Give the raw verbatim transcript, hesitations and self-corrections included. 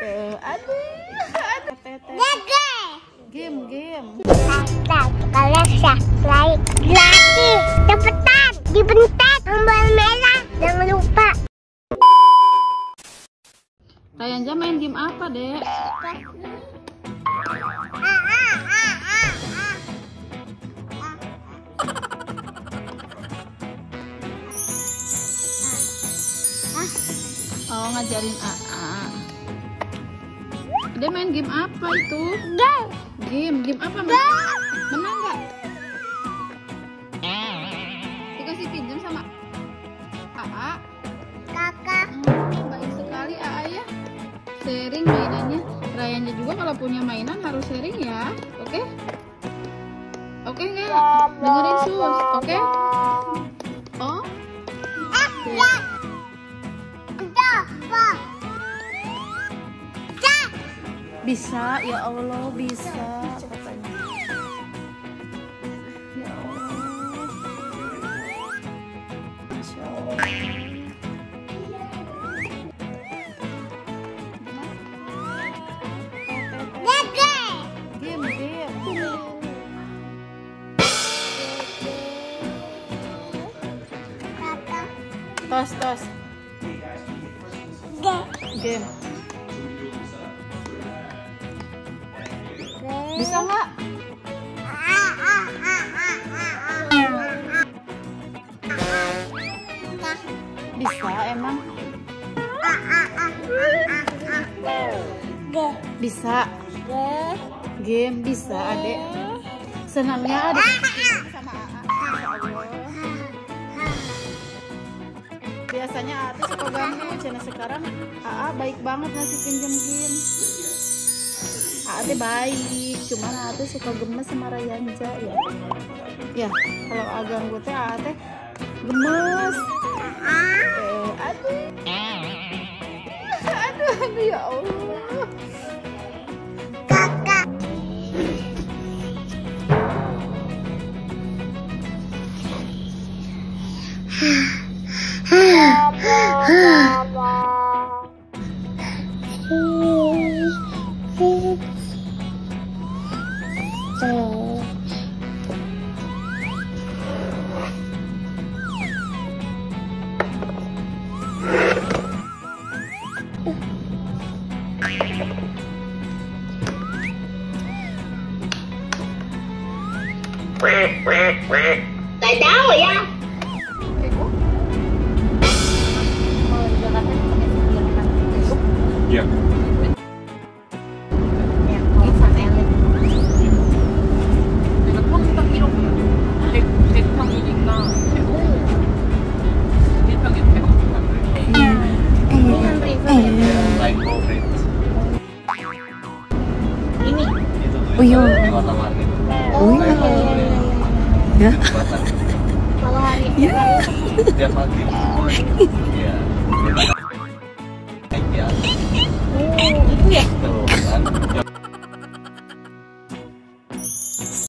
Uh, aduh, aduh, tete. Game, game. Kalian subscribe lagi, cepetan, dibentak tombol merah, jangan lupa. Rayanja main game apa, Dek? Oh, ngajarin A A. Dia main game apa itu? Game. Game, game apa? Menang, menang nggak? Dikasih pinjam sama A A. Kakak. Hmm, baik sekali A A ya. Sharing mainannya. Rayanya juga kalau punya mainan harus sharing ya. Oke? Oke nggak? Dengerin sus. Oke? Oh? Oke. Bisa, ya Allah, bisa katanya. Ya Allah. Masya Allah. Game, game. Tos, tos. Game. Bisa nggak? Bisa emang? Bisa. Game bisa, Adek. Senangnya ada sama A A. Biasanya A A tuh suka ganggu, channel sekarang A A baik banget ngasih pinjam game. A A teh baik, cuman A A teh suka gemes sama Rayanja ya. Ya, kalau A ganggu teh A A teh gemes. Eh, aduh. Aduh, aduh ya Allah. Kakak. Tại cháu rồi ya. Iya. Oh iya. Oh iya. Ya. Kalau hari Ya. Tiap pagi. Iya.